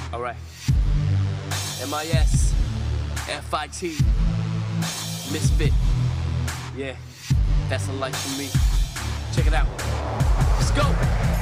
Alright. MIS, FIT, Misfit. Yeah, that's a life for me. Check it out. Let's go.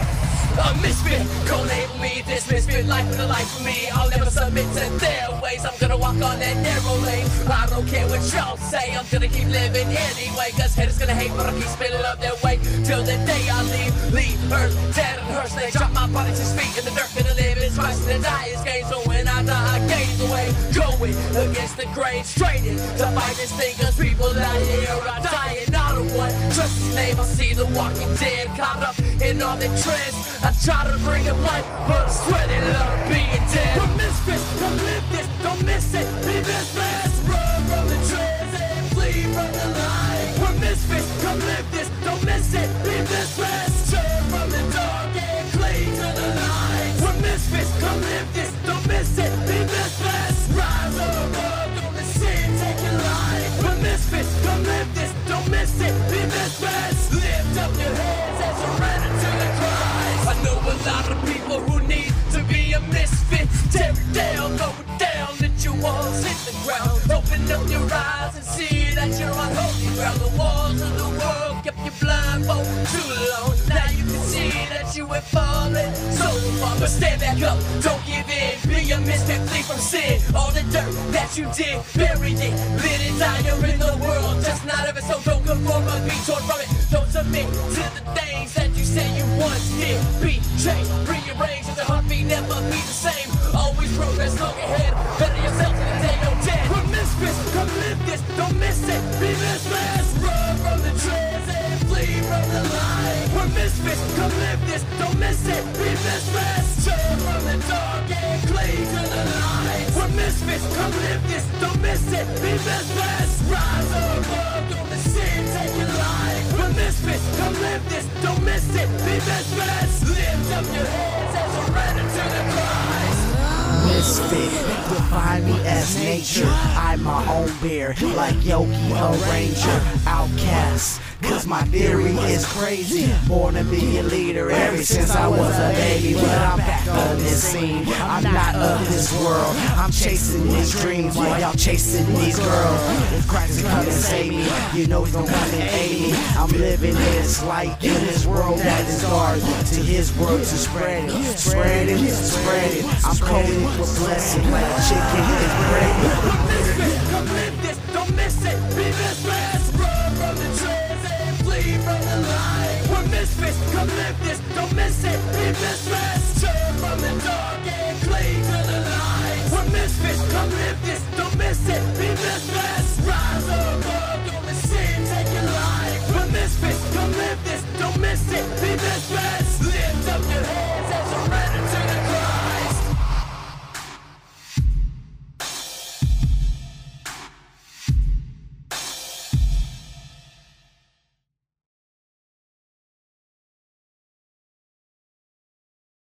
A misfit, don't label me this misfit life is a life for me. I'll never submit to their ways. I'm gonna walk on that narrow lane. I don't care what y'all say, I'm gonna keep living anyway. Cause haters gonna hate, but I'll keep spinning up their way till the day I leave Earth dead and hearse. They drop my body to his feet in the dirt. Gonna live is Christ and die is gain. So when I die, I gaze away. Going against the grain, straight in to fight this thing. Cause people out here are dying. I don't want trust his name. I see the walking dead caught up in all the trends. I try to bring it one, but I swear they love being dead. We're misfits, come live this, don't miss it. Be misfits, run from the trends and flee from the light. We're misfits, come live this, don't miss it. Be misfits, turn from the dark and cling to the light. We're misfits, come live this, don't miss it. Be misfits, rise above, don't let sin take your life. We're misfits, come live this, don't miss it. Be misfits, lift up your hands and surrender to the Christ. I know a lot of people who need to be a misfit. Tear it down, throw it down, let your walls hit the ground. Open up your eyes and see that you're on holy ground. The walls of the world kept you blindfold too long. Now you can see that you have fallen so far. But stand back up, don't give in. Be a misfit, flee from sin. All the dirt that you did, bury it. Let it die, you're in the world, just not of it. So don't conform, but be torn from it. Don't submit to the things that you say you once did. Betray, rearrange, cause the heartbeat never be the same. Always progress, look ahead, better yourself to the day you're dead. We're misfits, come live this, don't miss it. Be misfits, run from the trends and flee from the light. We're misfits, come live this, don't miss it. Be misfits, turn from the dark and cling to the light. We're misfits, come live this, don't miss it. Be misfits, rise above, don't let sin take your life. We're misfits, come live this, don't miss it. Be misfits, lift up your hands and surrender to the Christ. Misfit, define me as nature. I'm my own bear, like Yogi, a ranger. Outcast, cause my theory is crazy. Born to be a leader ever since I was a baby. But I'm back on this scene, I'm not of this world. I'm chasing these dreams while y'all chasing these girls. If Christ is coming to save me, you know he's gonna come and aid me. I'm living this light in this world that is dark. To his word to spread it, spread it, spread it. I'm coated with blessing like chicken is bread. We're misfits, come live this, don't miss it. Be misfits, run from the trends and flee from the light. We're misfits, come live this, don't miss it. Be misfits, turn from the dark and cling to the light. We're misfits, come live this, don't miss it.